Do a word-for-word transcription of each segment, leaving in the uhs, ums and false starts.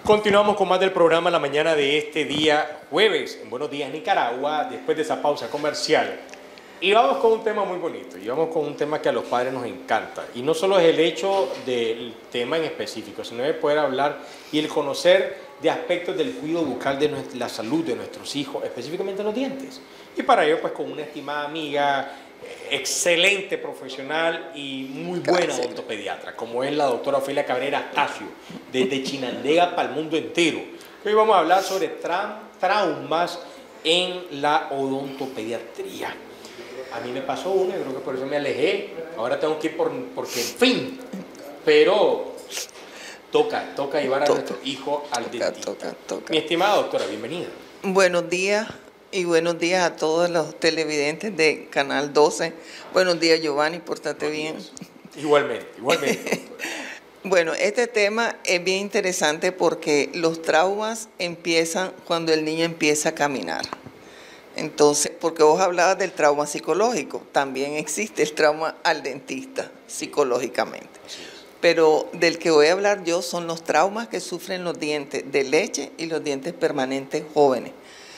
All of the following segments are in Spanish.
Continuamos con más del programa la mañana de este día jueves en Buenos Días Nicaragua, después de esa pausa comercial. Y vamos con un tema muy bonito, y vamos con un tema que a los padres nos encanta. Y no solo es el hecho del tema en específico, sino de poder hablar y el conocer de aspectos del cuidado bucal de nuestra, la salud de nuestros hijos, específicamente los dientes. Y para ello, pues con una estimada amiga, excelente profesional y muy buena odontopediatra, como es la doctora Ofelia Cabrera Astacio, desde Chinandega para el mundo entero. Hoy vamos a hablar sobre tra traumas en la odontopediatría. A mí me pasó uno, yo creo que por eso me alejé. Ahora tengo que ir por, porque, en fin, pero toca, toca llevar a toca, nuestro hijo al toca, dentista. Toca, toca. Mi estimada doctora, bienvenida. Buenos días y buenos días a todos los televidentes de Canal doce. Buenos días, Giovanni, pórtate bien. Igualmente, igualmente. Bueno, este tema es bien interesante porque los traumas empiezan cuando el niño empieza a caminar. Entonces, porque vos hablabas del trauma psicológico, también existe el trauma al dentista psicológicamente. Pero del que voy a hablar yo son los traumas que sufren los dientes de leche y los dientes permanentes jóvenes.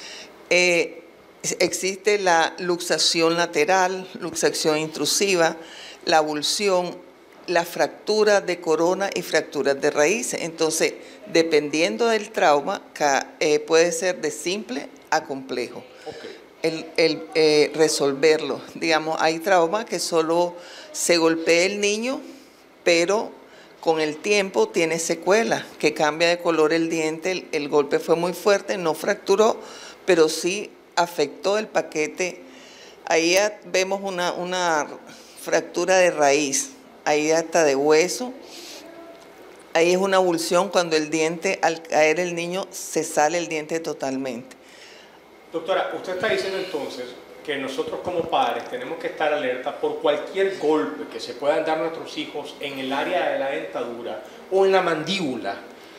Eh, existe la luxación lateral, luxación intrusiva, la abulsión, la fractura de corona y fracturas de raíces. Entonces, dependiendo del trauma, eh, puede ser de simple a complejo. Okay. El, el eh, resolverlo. Digamos, hay traumas que solo se golpea el niño, pero con el tiempo tiene secuelas, que cambia de color el diente, el, el golpe fue muy fuerte, no fracturó, pero sí afectó el paquete. Ahí ya vemos una, una fractura de raíz, ahí hasta de hueso. Ahí es una abulsión cuando el diente, al caer el niño, se sale el diente totalmente. Doctora, usted está diciendo entonces que nosotros como padres tenemos que estar alerta por cualquier golpe que se puedan dar nuestros hijos en el área de la dentadura o en la mandíbula.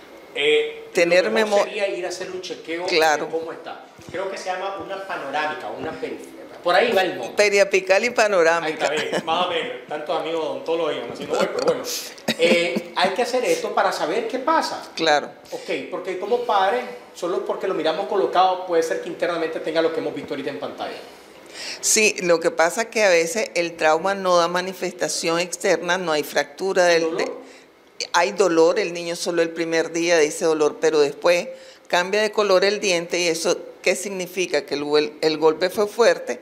Eh, Tener lo mejor memoria. Sería ir a hacer un chequeo claro. de cómo está. Creo que se llama una panorámica, una periferia. Por ahí va el nombre. Periapical y panorámica. Ahí está bien, más o menos. Tantos amigos odontólogos iban haciendo hoy, pero bueno. Eh, hay que hacer esto para saber qué pasa. Claro. Ok, porque como padres, solo porque lo miramos colocado, puede ser que internamente tenga lo que hemos visto ahorita en pantalla. Sí, lo que pasa es que a veces el trauma no da manifestación externa, no hay fractura del... ¿Dolor? De, hay dolor, el niño solo el primer día dice dolor, pero después cambia de color el diente y eso, ¿qué significa? Que el, el golpe fue fuerte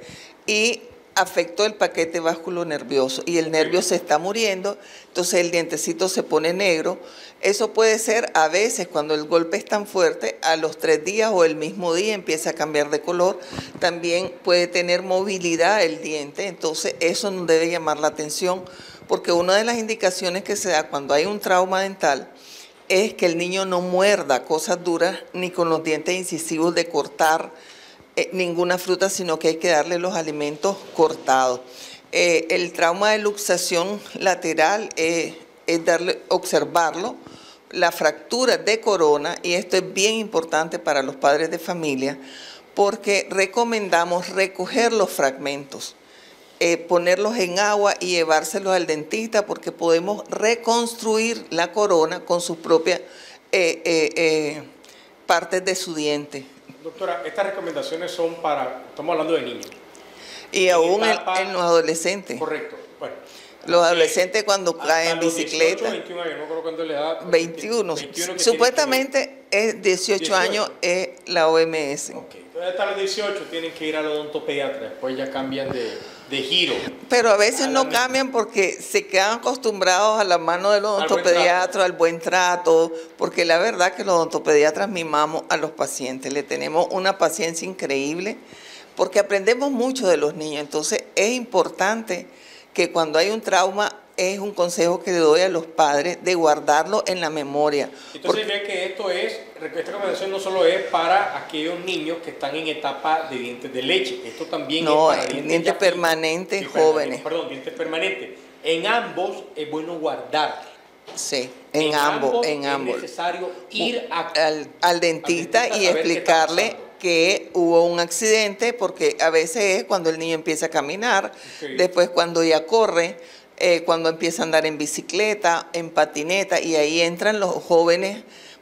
y afectó el paquete vasculo nervioso y el nervio se está muriendo, entonces el dientecito se pone negro. Eso puede ser a veces cuando el golpe es tan fuerte, a los tres días o el mismo día empieza a cambiar de color. También puede tener movilidad el diente, entonces eso nos debe llamar la atención porque una de las indicaciones que se da cuando hay un trauma dental es que el niño no muerda cosas duras ni con los dientes incisivos de cortar eh, ninguna fruta, sino que hay que darle los alimentos cortados. Eh, el trauma de luxación lateral eh, es darle, observarlo, la fractura de corona, y esto es bien importante para los padres de familia, porque recomendamos recoger los fragmentos, eh, ponerlos en agua y llevárselos al dentista, porque podemos reconstruir la corona con sus propias eh, eh, eh, partes de su diente. Doctora, estas recomendaciones son para, estamos hablando de niños. Y en aún etapa, en, en los adolescentes. Correcto, bueno. Los adolescentes cuando caen en bicicleta. dieciocho, veintiuno años, no creo cuándo le da. veintiuno. veintiuno Supuestamente es dieciocho, dieciocho años es la O M S. Ok, entonces hasta los dieciocho tienen que ir al odontopediatra, después ya cambian de, de giro. Pero a veces a no misma. cambian porque se quedan acostumbrados a la mano del odontopediatra, al buen trato, al buen trato, porque la verdad que los odontopediatras mimamos a los pacientes, le tenemos una paciencia increíble, porque aprendemos mucho de los niños, entonces es importante que cuando hay un trauma, es un consejo que le doy a los padres de guardarlo en la memoria. Entonces, ve que esto es, esta recomendación no solo es para aquellos niños que están en etapa de dientes de leche, esto también no, es para dientes, dientes permanentes jóvenes. Perdón, dientes permanentes. En ambos es bueno guardar. Sí, en, en ambos, ambos, en ambos. Es necesario ir a, al, al dentista, al dentista y explicarle que hubo un accidente, porque a veces es cuando el niño empieza a caminar, okay. Después cuando ya corre, eh, cuando empieza a andar en bicicleta, en patineta, y ahí entran los jóvenes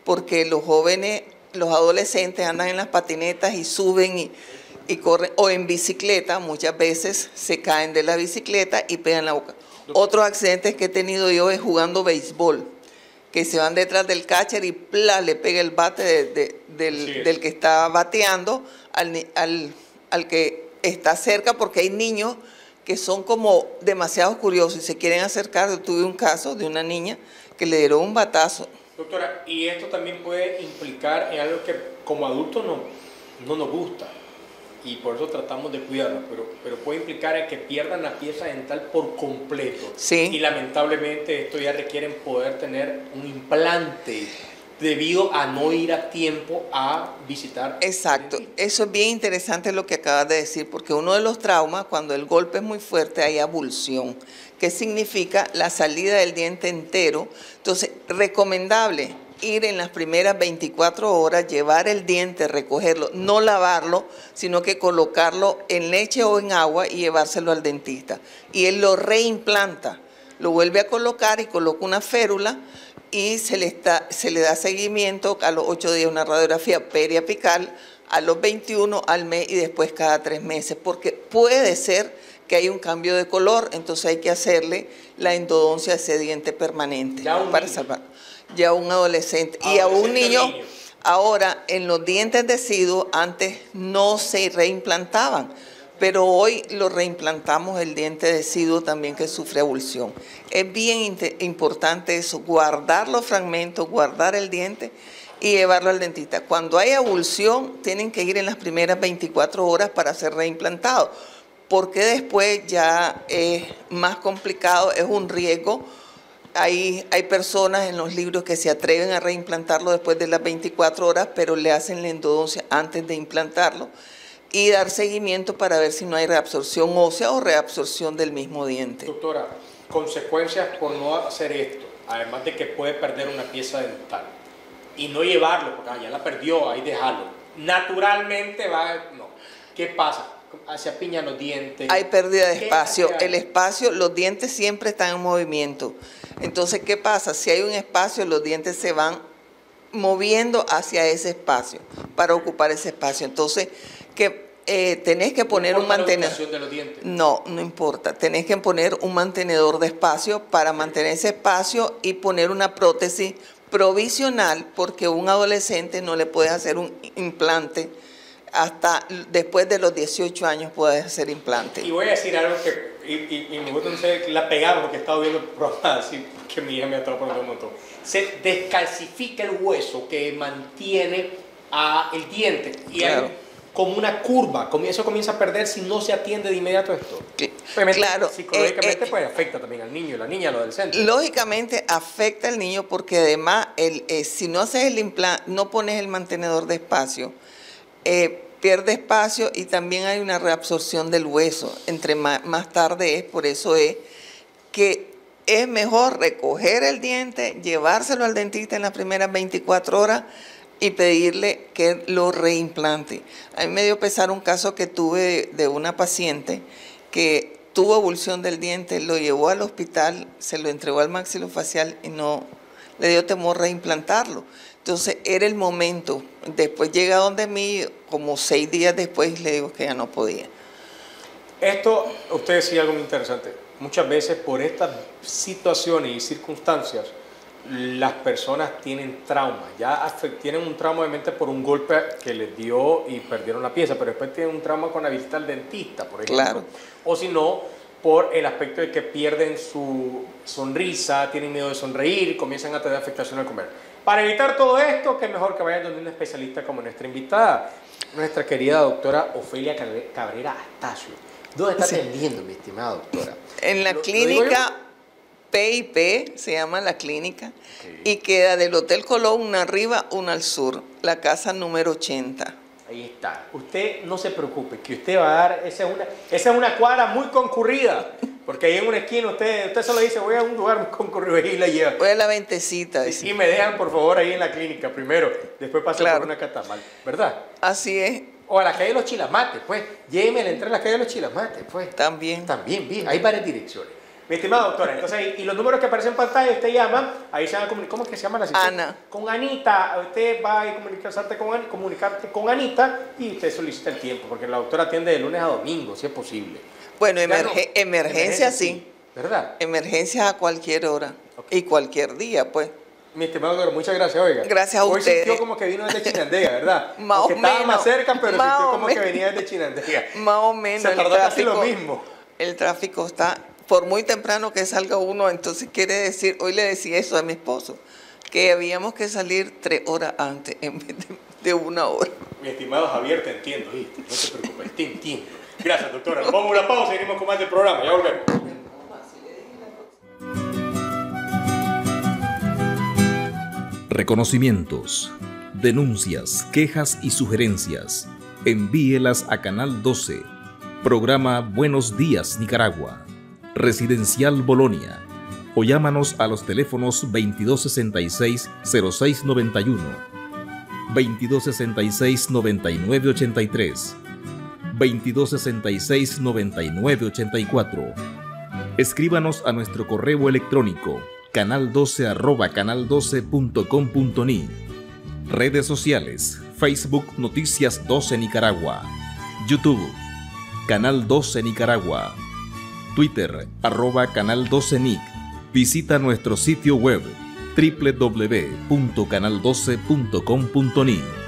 porque los jóvenes, los adolescentes andan en las patinetas y suben y, y corren, o en bicicleta, muchas veces se caen de la bicicleta y pegan la boca. Otros accidentes que he tenido yo es jugando béisbol, que se van detrás del catcher y ¡plá! Le pega el bate de, de, del, del que está bateando al, al, al que está cerca, porque hay niños que son como demasiado curiosos y se quieren acercar. Yo tuve un caso de una niña que le dieron un batazo. Doctora, y esto también puede implicar en algo que como adultos no, no nos gusta, y por eso tratamos de cuidarnos, pero, pero puede implicar en que pierdan la pieza dental por completo. Sí. Y lamentablemente esto ya requieren poder tener un implante debido a no ir a tiempo a visitar. Exacto, eso es bien interesante lo que acabas de decir, porque uno de los traumas, cuando el golpe es muy fuerte, hay abulsión, que significa la salida del diente entero. Entonces, recomendable ir en las primeras veinticuatro horas, llevar el diente, recogerlo, no lavarlo, sino que colocarlo en leche o en agua y llevárselo al dentista. Y él lo reimplanta, lo vuelve a colocar y coloca una férula, y se le, está, se le da seguimiento a los ocho días, una radiografía periapical, a los veintiuno, al mes y después cada tres meses, porque puede ser que hay un cambio de color, entonces hay que hacerle la endodoncia de ese diente permanente para salvar. Ya un adolescente. Y a un niño, niño, ahora en los dientes deciduos antes no se reimplantaban, pero hoy lo reimplantamos el diente deciduo también que sufre abulsión. Es bien importante eso, guardar los fragmentos, guardar el diente y llevarlo al dentista. Cuando hay abulsión, tienen que ir en las primeras veinticuatro horas para ser reimplantados, porque después ya es más complicado, es un riesgo. Hay, hay personas en los libros que se atreven a reimplantarlo después de las veinticuatro horas, pero le hacen la endodoncia antes de implantarlo, y dar seguimiento para ver si no hay reabsorción ósea o reabsorción del mismo diente. Doctora, consecuencias por no hacer esto, además de que puede perder una pieza dental y no llevarlo, porque ah, ya la perdió, ahí dejarlo. Naturalmente va, no. ¿Qué pasa? Se apiñan los dientes. Hay pérdida de espacio. El espacio, los dientes siempre están en movimiento. Entonces, ¿qué pasa? Si hay un espacio, los dientes se van moviendo hacia ese espacio, para ocupar ese espacio. Entonces, que eh, tenés que poner ¿No un mantenedor. de los dientes? No, no importa. Tenés que poner un mantenedor de espacio para mantener ese espacio y poner una prótesis provisional, porque un adolescente no le puedes hacer un implante hasta después de los dieciocho años puedes hacer implante. Y voy a decir algo que, y, y, y me gusta, no sé, la pegamos porque he estado viendo programas así, que mi hija me ha estado poniendo un montón. Se descalcifica el hueso que mantiene a el diente y claro, hay como una curva, eso comienza a perder si no se atiende de inmediato esto. Obviamente, claro, psicológicamente eh, eh, pues afecta también al niño y la niña, lo del centro. Lógicamente afecta al niño porque además el, eh, si no haces el implante, no pones el mantenedor de espacio, eh, pierde espacio y también hay una reabsorción del hueso. Entre más, más tarde es, por eso es que es mejor recoger el diente, llevárselo al dentista en las primeras veinticuatro horas y pedirle que lo reimplante. A mí me dio pesar un caso que tuve de, de una paciente que tuvo abulsión del diente, lo llevó al hospital, se lo entregó al maxilofacial y no le dio temor reimplantarlo. Entonces era el momento. Después llega donde mí, como seis días después, le digo que ya no podía. Esto, usted decía algo muy interesante. Muchas veces por estas situaciones y circunstancias, las personas tienen traumas, ya tienen un trauma obviamente por un golpe que les dio y perdieron la pieza, pero después tienen un trauma con la visita al dentista, por ejemplo. Claro. O si no, por el aspecto de que pierden su sonrisa, tienen miedo de sonreír, comienzan a tener afectación al comer. Para evitar todo esto, qué mejor que vayan donde un especialista como nuestra invitada, nuestra querida doctora Ofelia Cabrera Astacio. ¿Dónde está atendiendo, sí, mi estimada doctora? En la ¿Lo, clínica P y P, se llama la clínica, sí, y queda del Hotel Colón, una arriba, una al sur, la casa número ochenta. Ahí está. Usted no se preocupe, que usted va a dar, esa es una, esa es una cuadra muy concurrida, porque ahí en una esquina usted, usted solo dice, voy a un lugar muy concurrido y la lleva. Voy a la Ventecita. Sí, y me dejan por favor ahí en la clínica primero, después pasa claro, por una catamal, ¿verdad? Así es. O a la calle de los Chilamates, pues, lléveme a la entrada a la calle de los Chilamates, pues. También. También, bien, hay varias direcciones. Mi estimada doctora, entonces, y los números que aparecen en pantalla, usted llama, ahí se van a comunicar, ¿cómo es que se llama la asistente? Ana. Con Anita, usted va a comunicarse con, comunicarte con Anita y usted solicita el tiempo, porque la doctora atiende de lunes a domingo, si es posible. Bueno, emerge, no, emergencia, emergencia sí. sí, ¿verdad? Emergencia a cualquier hora Okay. y cualquier día, pues. Mi estimado doctor, muchas gracias, oiga. Gracias a Hoy ustedes. sintió como que vino desde Chinandega, ¿verdad? Más Porque o estaba menos, más cerca, pero más sintió o como que menos. venía desde Chinandega. Más o menos. Se el tardó casi tráfico- lo mismo. El tráfico está, por muy temprano que salga uno, entonces quiere decir, hoy le decía eso a mi esposo, que habíamos que salir tres horas antes en vez de, de una hora. Mi estimado Javier, te entiendo, ¿viste? No te preocupes, te entiendo. Gracias, doctora. Nos vamos a una pausa y seguimos con más del programa. Ya volvemos. Reconocimientos, denuncias, quejas y sugerencias. Envíelas a Canal doce. Programa Buenos Días Nicaragua. Residencial Bolonia. O llámanos a los teléfonos veintidós sesenta y seis, cero seis noventa y uno, veintidós sesenta y seis, noventa y nueve ochenta y tres, veintidós sesenta y seis, noventa y nueve ochenta y cuatro. Escríbanos a nuestro correo electrónico canal doce arroba canal doce punto com punto ni. Redes sociales: Facebook Noticias doce Nicaragua, YouTube Canal doce Nicaragua, Twitter arroba Canal doce Nic. Visita nuestro sitio web doble u doble u doble u punto canal doce punto com punto ni.